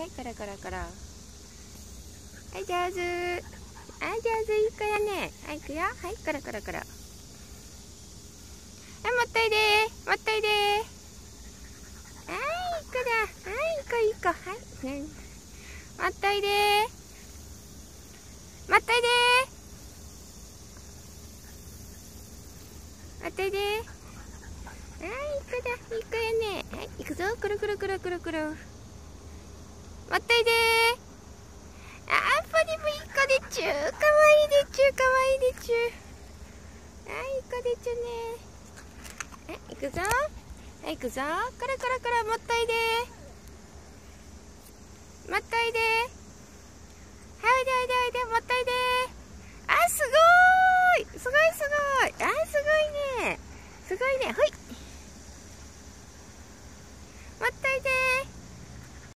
はい、コロコロコロ。はい、上手。はい、上手、いい子やね。はい、いくよ。はい、コロコロコロ。はい、持っといでー。持っといでー。はい、いい子だ。はい、いい子、いい子。はい。ね、持っといでー。持っといでー。持っといでー。はい、いい子だ。いい子やね。はい、行くぞ。くるくるくるくるくる。持っといでー。あー、ポニムいい子でちゅー。かわいいでちゅー。かわいいでちゅー。はい、いい子でちゅね。はい、行くぞ。はい、行くぞ。コロコロコロ、持っといでー。持っといでー。